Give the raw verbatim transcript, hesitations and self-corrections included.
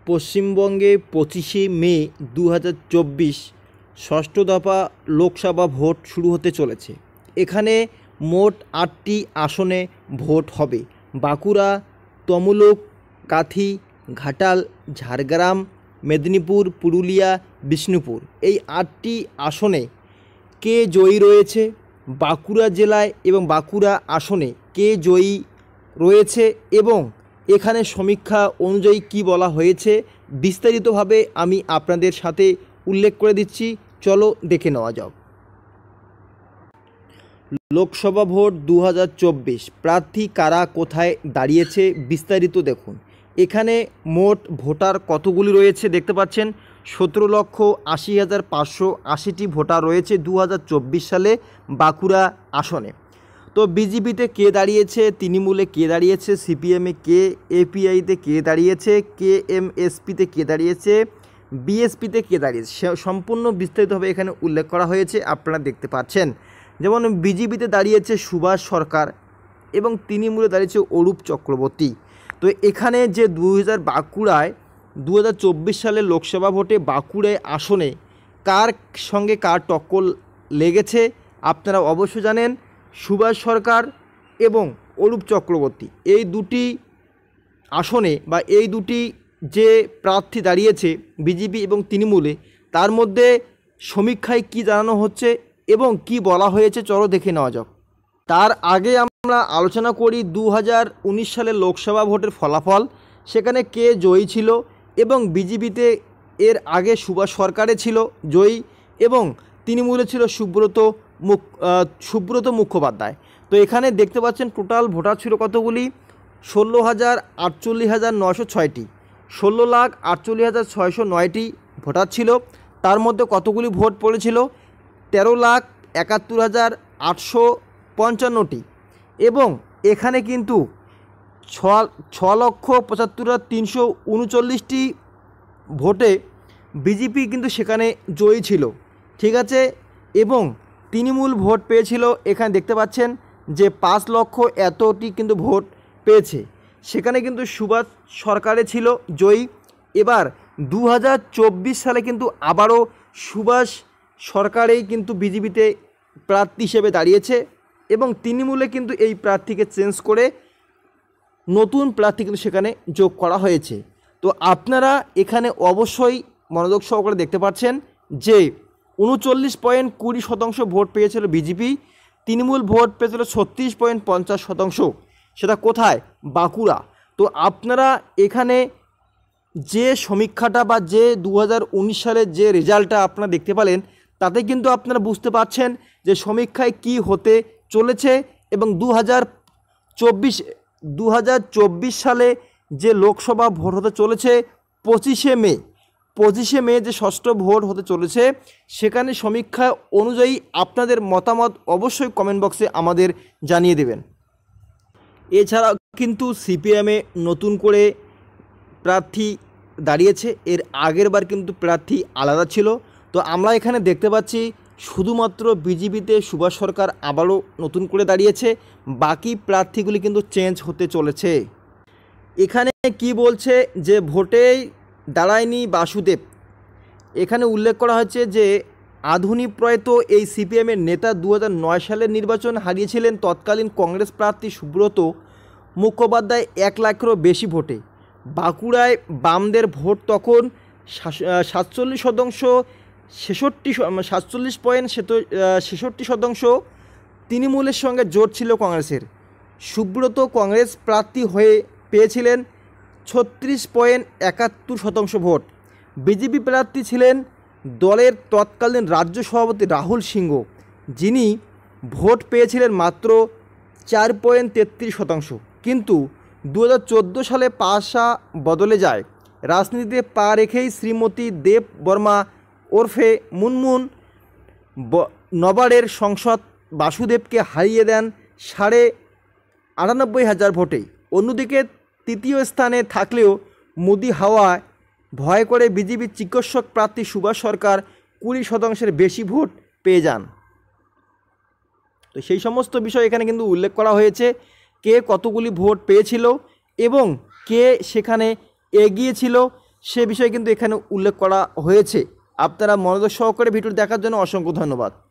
পশ্চিমবঙ্গে পঁচিশে মে দু হাজার চব্বিশ ষষ্ঠ দফা লোকসভা ভোট শুরু হতে চলেছে। এখানে মোট আটটি আসনে ভোট হবে। বাঁকুড়া, তমলুক, কাঁথি, ঘাটাল, ঝাড়গ্রাম, মেদিনীপুর, পুরুলিয়া, বিষ্ণুপুর, এই আটটি আসনে কে জয়ী রয়েছে, বাঁকুড়া জেলায় এবং বাঁকুড়া আসনে কে জয়ী রয়েছে এবং এখানে সমীক্ষা অনুযায়ী কি বলা হয়েছে বিস্তারিতভাবে আমি আপনাদের সাথে উল্লেখ করে দিচ্ছি। চলো দেখে নেওয়া যাক। লোকসভা ভোট দু হাজার চব্বিশ প্রার্থী কারা কোথায় দাঁড়িয়েছে বিস্তারিত দেখুন। এখানে মোট ভোটার কতগুলি রয়েছে দেখতে পাচ্ছেন, সতেরো লক্ষ আশি হাজার পাঁচশো আশিটি ভোটার রয়েছে দু হাজার চব্বিশ সালে বাঁকুড়া আসনে। তো বিজেপিতে কে দাঁড়িয়েছে, তৃণমূলে কে দাঁড়িয়েছে, সিপিএমে কে, এপিআইতে কে দাঁড়িয়েছে, কে এম এস পিতে কে দাঁড়িয়েছে, বিএসপিতে কে দাঁড়িয়েছে, সম্পূর্ণ বিস্তারিতভাবে এখানে উল্লেখ করা হয়েছে, আপনারা দেখতে পাচ্ছেন। যেমন বিজেপিতে দাঁড়িয়েছে সুভাষ সরকার এবং তৃণমূলে দাঁড়িয়েছে অরূপ চক্রবর্তী। তো এখানে যে দু হাজার বাঁকুড়ায় দু হাজার চব্বিশ সালের লোকসভা ভোটে বাঁকুড়ায় আসনে কার সঙ্গে কার টক্কর লেগেছে আপনারা অবশ্যই জানেন। সুভাষ সরকার এবং অরূপ চক্রবর্তী এই দুটি আসনে বা এই দুটি যে প্রার্থী দাঁড়িয়েছে বিজেপি এবং তৃণমূলে, তার মধ্যে সমীক্ষায় কি জানানো হচ্ছে এবং কি বলা হয়েছে চলো দেখে নেওয়া যাক। তার আগে আমরা আলোচনা করি দু হাজার উনিশ সালের লোকসভা ভোটের ফলাফল, সেখানে কে জয়ী ছিল এবং বিজেপিতে এর আগে সুভাষ সরকারে ছিল জয়ী এবং তৃণমূলে ছিল সুব্রত মুখ সুব্রত মুখোপাধ্যায়। তো এখানে দেখতে পাচ্ছেন টোটাল ভোটার ছিল কতগুলি, ষোলো হাজার আটচল্লিশ হাজার নশো ছয়টি ষোলো লাখ আটচল্লিশ হাজার ছয়শো নয়টি ভোটার ছিল। তার মধ্যে কতগুলি ভোট পড়েছিল, তেরো লাখ একাত্তর হাজার আটশো পঞ্চান্নটি এবং এখানে কিন্তু ছ ছ লক্ষ পঁচাত্তর হাজার তিনশো উনচল্লিশটি ভোটে বিজেপি কিন্তু সেখানে জয়ী ছিল, ঠিক আছে। এবং তৃণমূল ভোট পেয়েছিল, এখানে দেখতে পাচ্ছেন যে পাঁচ লক্ষ এতটি কিন্তু ভোট পেয়েছে, সেখানে কিন্তু সুভাষ সরকারে ছিল জয়ী। এবার দু হাজার চব্বিশ সালে কিন্তু আবারও সুভাষ সরকারেই কিন্তু বিজেপিতে প্রার্থী হিসেবে দাঁড়িয়েছে এবং তৃণমূলে কিন্তু এই প্রার্থীকে চেঞ্জ করে নতুন প্রার্থী কিন্তু সেখানে যোগ করা হয়েছে। তো আপনারা এখানে অবশ্যই মনোযোগ সহকারে দেখতে পাচ্ছেন যে উনচল্লিশ পয়েন্ট কুড়ি শতাংশ ভোট পেয়েছিল বিজেপি, তৃণমূল ভোট পেয়েছিল ছত্রিশ পয়েন্ট পঞ্চাশ শতাংশ, সেটা কোথায়, বাঁকুড়া। তো আপনারা এখানে যে সমীক্ষাটা বা যে দু হাজার উনিশ সালের যে রেজাল্টটা আপনারা দেখতে পেলেন, তাতে কিন্তু আপনারা বুঝতে পারছেন যে সমীক্ষায় কি হতে চলেছে এবং দু হাজার চব্বিশ দু হাজার চব্বিশ সালে যে লোকসভা ভোট হতে চলেছে পঁচিশে মে পঁচিশে মে যে ষষ্ঠ ভোট হতে চলেছে, সেখানে সমীক্ষা অনুযায়ী আপনাদের মতামত অবশ্যই কমেন্ট বক্সে আমাদের জানিয়ে দেবেন। এছাড়া কিন্তু সিপিএমে নতুন করে প্রার্থী দাঁড়িয়েছে, এর আগের বার কিন্তু প্রার্থী আলাদা ছিল। তো আমরা এখানে দেখতে পাচ্ছি শুধুমাত্র বিজেপিতে সুভাষ সরকার আবারও নতুন করে দাঁড়িয়েছে, বাকি প্রার্থীগুলি কিন্তু চেঞ্জ হতে চলেছে। এখানে কি বলছে যে ভোটেই দাঁড়ায়নি বাসুদেব, এখানে উল্লেখ করা হয়েছে যে আধুনিক প্রয়াত এই সিপিএমের নেতা দু হাজার নয় সালের নির্বাচন হারিয়েছিলেন তৎকালীন কংগ্রেস প্রার্থী সুব্রত মুখোপাধ্যায় এক লাখেরও বেশি ভোটে। বাঁকুড়ায় বামদের ভোট তখন সাতচল্লিশ শতাংশ ছেষট্টি সাতচল্লিশ পয়েন্ট ছেষট্টি শতাংশ তৃণমূলের সঙ্গে জোট ছিল কংগ্রেসের। সুব্রত কংগ্রেস প্রার্থী হয়ে পেয়েছিলেন ছত্রিশ পয়েন্ট একাত্তর শতাংশ ভোট। বিজেপি প্রার্থী ছিলেন দলের তৎকালীন রাজ্য সভাপতি রাহুল সিংহ, যিনি ভোট পেয়েছিলেন মাত্র চার পয়েন্ট তেত্রিশ শতাংশ। কিন্তু দু হাজার চোদ্দো সালে পাশা বদলে যায়, রাজনীতিতে পা রেখেই শ্রীমতী দেব বর্মা ওরফে মুনমুন নবাড়ের সংসদ বাসুদেবকে হারিয়ে দেন সাড়ে আটানব্বই হাজার ভোটে। অন্যদিকে তৃতীয় স্থানে থাকলেও মোদি হাওয়ায় ভয় করে বিজেপির চিকিৎসক প্রার্থী সুভাষ সরকার কুড়ি শতাংশের বেশি ভোট পেয়ে যান। তো সেই সমস্ত বিষয় এখানে কিন্তু উল্লেখ করা হয়েছে, কে কতগুলি ভোট পেয়েছিল এবং কে সেখানে এগিয়ে ছিল সে বিষয়ে কিন্তু এখানে উল্লেখ করা হয়েছে। আপনারা মনোযোগ সহকারে ভিডিও দেখার জন্য অসংখ্য ধন্যবাদ।